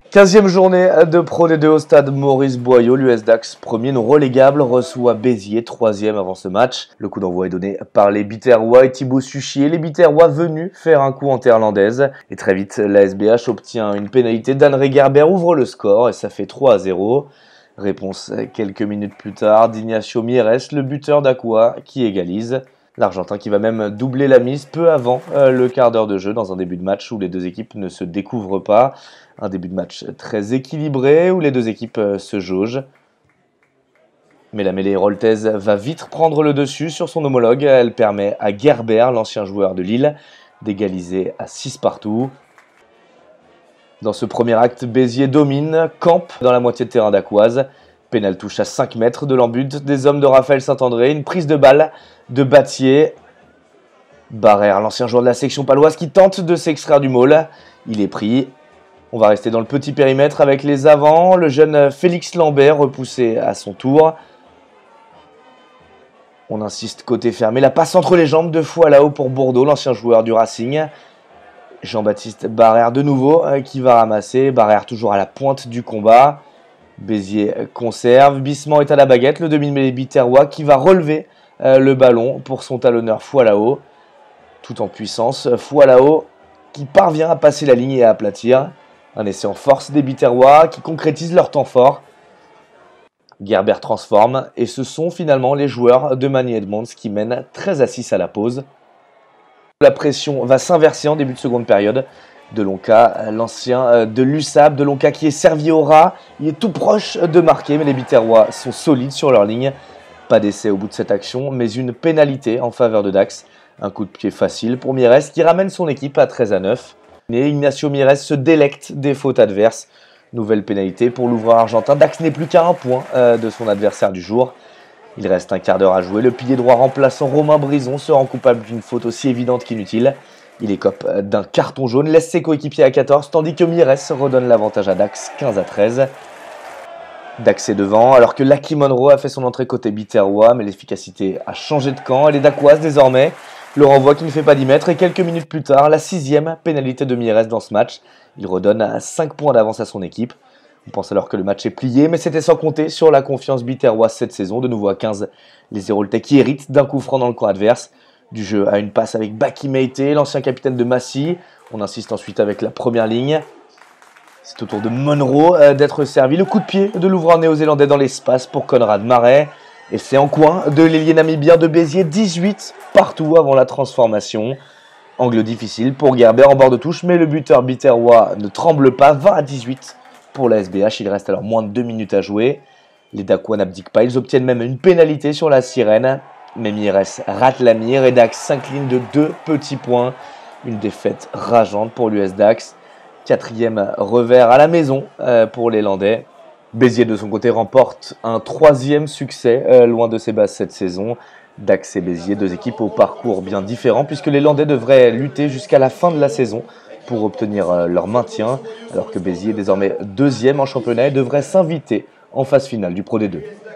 15e journée de Pro D2 au stade Maurice Boyau. L'US Dax, premier non relégable, reçoit Béziers, 3e avant ce match. Le coup d'envoi est donné par les Biterrois et Thibaut Suchier. Les Biterrois venus faire un coup en terre landaise. Et très vite, la SBH obtient une pénalité. Dan Gerber ouvre le score et ça fait 3-0. Réponse quelques minutes plus tard d'Ignacio Mieres, le buteur d'Aqua, qui égalise. L'Argentin qui va même doubler la mise peu avant le quart d'heure de jeu dans un début de match où les deux équipes ne se découvrent pas. Un début de match très équilibré où les deux équipes se jaugent. Mais la mêlée héroltaise va vite prendre le dessus sur son homologue. Elle permet à Gerber, l'ancien joueur de Lille, d'égaliser à 6 partout. Dans ce premier acte, Béziers domine, campe dans la moitié de terrain d'Aquoise. Pénal touche à 5 mètres de l'embut des hommes de Raphaël Saint-André. Une prise de balle de Battier. Barrère, l'ancien joueur de la section paloise qui tente de s'extraire du maul. Il est pris. On va rester dans le petit périmètre avec les avants. Le jeune Félix Lambert repoussé à son tour. On insiste côté fermé. La passe entre les jambes 2 fois là-haut pour Bourdeau, l'ancien joueur du Racing. Jean-Baptiste Barrère de nouveau qui va ramasser. Barrère toujours à la pointe du combat. Béziers conserve. Bissement est à la baguette. Le demi-mêlée biterrois qui va relever le ballon pour son talonneur Foualao. Tout en puissance. Foualao qui parvient à passer la ligne et à aplatir. Un essai en force des Biterrois qui concrétisent leur temps fort. Gerber transforme et ce sont finalement les joueurs de Manny Edmonds qui mènent 13-6 à la pause. La pression va s'inverser en début de seconde période. Delonca, l'ancien de l'USAP, Delonca qui est servi au ras. Il est tout proche de marquer mais les Biterrois sont solides sur leur ligne. Pas d'essai au bout de cette action mais une pénalité en faveur de Dax. Un coup de pied facile pour Mieres qui ramène son équipe à 13-9. Et Ignacio Mieres se délecte des fautes adverses. Nouvelle pénalité pour l'ouvreur argentin. Dax n'est plus qu'à un point de son adversaire du jour. Il reste un quart d'heure à jouer. Le pilier droit remplaçant Romain Brison se rend coupable d'une faute aussi évidente qu'inutile. Il écope d'un carton jaune, laisse ses coéquipiers à 14, tandis que Mieres redonne l'avantage à Dax 15-13. Dax est devant, alors que Lucky Monroe a fait son entrée côté Biterrois, mais l'efficacité a changé de camp. Elle est d'Aquoise désormais. Le renvoi qui ne fait pas 10 mètres et quelques minutes plus tard, la 6e pénalité de Mieres dans ce match. Il redonne 5 points d'avance à son équipe. On pense alors que le match est plié, mais c'était sans compter sur la confiance biterroise cette saison. De nouveau à 15, les Héroltais qui héritent d'un coup franc dans le camp adverse. Du jeu à une passe avec Baki Meite, l'ancien capitaine de Massy. On insiste ensuite avec la première ligne. C'est au tour de Monroe d'être servi. Le coup de pied de l'ouvreur néo-zélandais dans l'espace pour Conrad Marais. Et c'est en coin de l'ailier namibien de Béziers, 18 partout avant la transformation. Angle difficile pour Gerber en bord de touche, mais le buteur biterrois ne tremble pas, 20-18 pour la SBH. Il reste alors moins de 2 minutes à jouer. Les Daquois n'abdiquent pas, ils obtiennent même une pénalité sur la sirène. Mais Mieres rate la mire et Dax s'incline de 2 petits points. Une défaite rageante pour l'US Dax. 4e revers à la maison pour les Landais. Béziers de son côté remporte un 3e succès loin de ses bases cette saison. Dax et Béziers, 2 équipes au parcours bien différents puisque les Landais devraient lutter jusqu'à la fin de la saison pour obtenir leur maintien, alors que Béziers, désormais 2e en championnat, devrait s'inviter en phase finale du Pro D2.